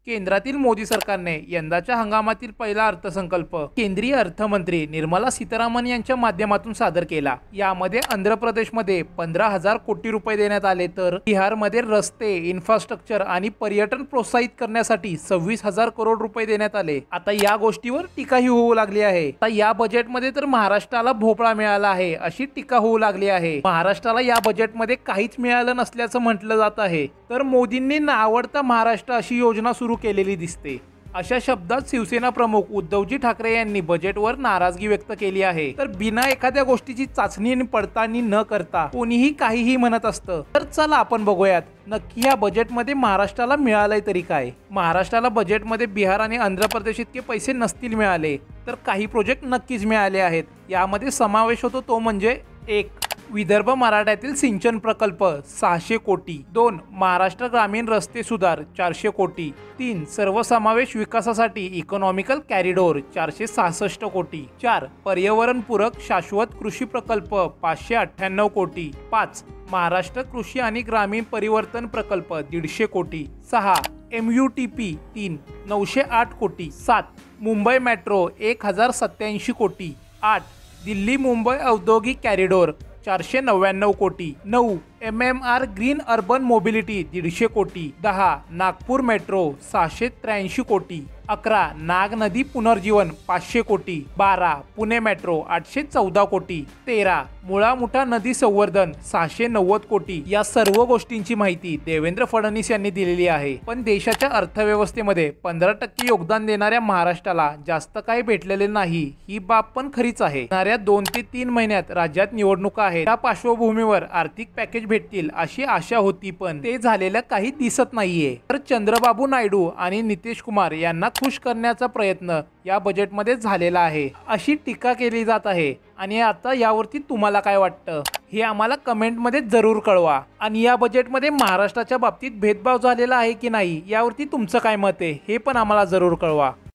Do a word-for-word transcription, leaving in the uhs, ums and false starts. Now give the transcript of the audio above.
केंद्रातील मोदी सरकारने यंदाच्या हंगामातील पहिला अर्थसंकल्प केंद्रीय अर्थमंत्री निर्मला सीतारामन यांच्या माध्यमातून सादर केला। यामध्ये आंध्र प्रदेशमध्ये पंधरा हजार कोटी रुपये देण्यात आले, तर बिहारमध्ये रस्ते, इन्फ्रास्ट्रक्चर आणि पर्यटन प्रोत्साहित करण्यासाठी सव्वीस हजार करोड रुपये देण्यात आले। आता या गोष्टीवर टीकाही होऊ लागली आहे। आता या बजेटमध्ये तर महाराष्ट्राला भोपळा मिळाला आहे अशी टीका होऊ लागली आहे। महाराष्ट्राला या बजेटमध्ये काहीच मिळालं नसल्याचं म्हटलं जात आहे। तर मोदींनी नावडता महाराष्ट्र अशी योजना सुरू केलेली दिसते। अशा शब्दात शिवसेना प्रमुख उद्धवजी ठाकरे यांनी बजेटवर नाराजगी व्यक्त केली आहे। तर बिना एखाद्या गोष्टीची चाचणी आणि पडताळणी न करता कोणीही काहीही म्हणत असतं। तर चला आपण बघूयात नक्की या बजेटमध्ये महाराष्ट्राला मिळालंय तरी काय। महाराष्ट्राला बजेटमध्ये बिहार आणि आंध्र प्रदेश इतके पैसे नसतील मिळाले, तर काही प्रोजेक्ट नक्कीच मिळाले आहेत। यामध्ये समावेश होतो तो म्हणजे एक, विदर्भ मराठ्यातील सिंचन प्रकल्प सहाशे कोटी। दोन, महाराष्ट्र ग्रामीण रस्ते सुधार चारशे कोटी। तीन, सर्वसमावेश विकासासाठी इकॉनॉमिकल कॉरिडॉर चारशे सहासष्ट कोटी। चार, पर्यावरणपूरक शाश्वत कृषी प्रकल्प पाचशे अठ्ठ्याण्णव कोटी। पाच, महाराष्ट्र कृषी आणि ग्रामीण परिवर्तन प्रकल्प दीडशे कोटी। सहा, एम यू टी पी तीन नऊशे आठ कोटी। सात, मुंबई मेट्रो एक हजार सत्याऐंशी कोटी। आठ, दिल्ली मुंबई औद्योगिक कॉरिडॉर चारशे नव्याण्णव कोटी। नऊ, M M R green urban mobility दीडशे कोटी। दहा, नागपूर मेट्रो सहाशे त्र्याऐंशी कोटी। अकरा, नाग नदी पुनर्जीवन पाचशे कोटी। बारा, पुणे मेट्रो आठशे चौदा कोटी। तेरा, मुळा मुठा नदी संवर्धन सहाशे नव्वद कोटी। या सर्व गोष्टींची माहिती देवेंद्र फडणवीस यांनी दिलेली आहे। पण देशाच्या अर्थव्यवस्थेमध्ये पंधरा टक्के योगदान देणाऱ्या महाराष्ट्राला जास्त काही भेटलेले नाही, ही बाब पण खरीच आहे। येणाऱ्या दोन ते तीन महिन्यात राज्यात निवडणुका आहेत। त्या पार्श्वभूमीवर आर्थिक पॅकेज भेटतील अशी आशा होती, पण ते झालेलं काही दिसत नाहीये। तर चंद्रबाबू नायडू आणि नितीश कुमार यांना खुश करण्याचा प्रयत्न या बजेटमध्ये झालेला आहे अशी टीका केली जात आहे। आणि आता यावरती तुम्हाला काय वाटतं हे आम्हाला कमेंटमध्ये जरूर कळवा। आणि या बजेटमध्ये महाराष्ट्राच्या बाबतीत भेदभाव झालेला आहे की नाही यावरती तुमचं काय मत आहे हे पण आम्हाला जरूर कळवा।